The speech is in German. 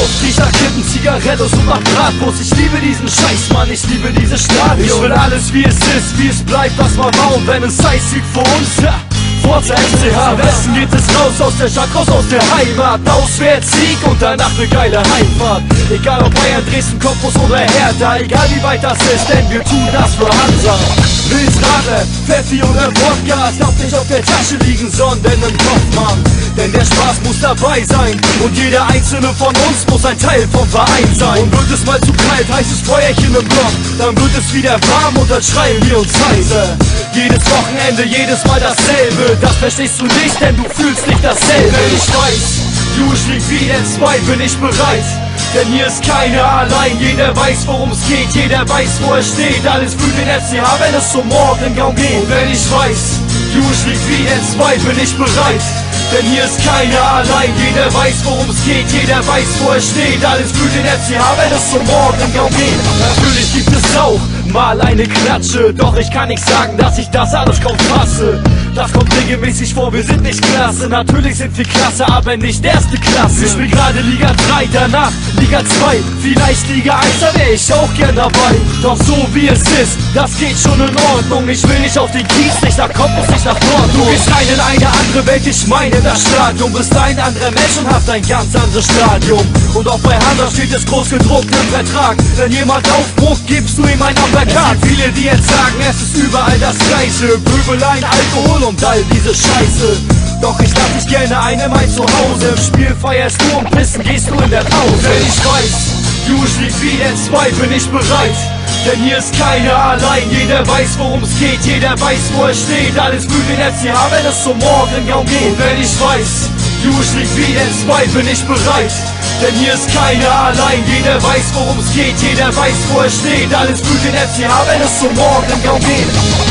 Luft, riecht nach Kippen, Zigarettos und nach Bratwurst. Ich liebe diesen Scheiß, Mann, ich liebe dieses Stadion. Ich will alles wie es ist, wie es bleibt, was man war. Und wenn es heißt, Sieg für uns, ja, Forza FCH, Westen geht es raus aus der Stadt, raus aus der Heimat. Auswärts Sieg und danach ne geile Heimfahrt. Egal ob Bayern, Dresden, Cottbus oder Hertha, egal wie weit das ist, denn wir tun das für Hansa. Willst Radler, Pfeffi oder Wodka, es darf nicht auf der Tasche liegen, sondern im Kopf, Mann. Denn der Spaß muss dabei sein und jeder einzelne von uns muss ein Teil vom Verein sein. Und wird es mal zu kalt, heißes Feuerchen im Block, dann wird es wieder warm und dann schreien wir uns heißer. Jedes Wochenende, jedes Mal dasselbe, das verstehst du nicht, denn du fühlst nicht dasselbe. Wenn ich weiß, Juge schlägt wieder zwei, bin ich bereit. Denn hier ist keiner allein, jeder weiß, worum es geht, jeder weiß, wo er steht. Alles für den FCH, wenn es zum Morgengrauen geht. Und wenn ich weiß, Juge schlägt wieder zwei, bin ich bereit. Denn hier ist keiner allein, jeder weiß, worum es geht, jeder weiß, wo er steht. Alles für den FCH, wenn es zum Morgengrauen geht. Natürlich gibt es auch mal eine Klatsche, doch ich kann nicht sagen, dass ich das alles kaum fasse. Das kommt regelmäßig vor, wir sind nicht klasse. Natürlich sind wir klasse, aber nicht erste Klasse. Ich spiel gerade Liga 3, danach Liga 2, vielleicht Liga 1, da wär ich auch gern dabei. Doch so wie es ist, das geht schon in Ordnung. Ich will nicht auf den Kiez, nicht nach Cottbus, nicht nach Dortmund. Du gehst rein in eine andere Welt, ich meine das Stadion. Bist ein anderer Mensch und hast ein ganz anderes Stadion. Und auch bei Hansa steht es groß gedruckt im Vertrag. Wenn jemand aufbrucht, gibst du ihm ein Uppercut. Es gibt viele, die jetzt sagen, es ist überall das Gleiche. Pöbeleien, Alkohol und all diese Scheiße. Doch ich lass dich gerne einmal zu Hause. Im Spiel feierst du und pissen gehst du in der Pause. Wenn ich weiß, Juge schlägt wieder zwei, bin ich bereit. Denn hier ist keiner allein, jeder weiß, worum es geht, jeder weiß, wo er steht. Alles für den FCH, wenn es zum Morgengrauen geht. Und wenn ich weiß, Juge schlägt wieder zwei, bin ich bereit. Denn hier ist keiner allein, jeder weiß, worum es geht, jeder weiß, wo er steht. Alles für den FCH, wenn es zum Morgengrauen geht.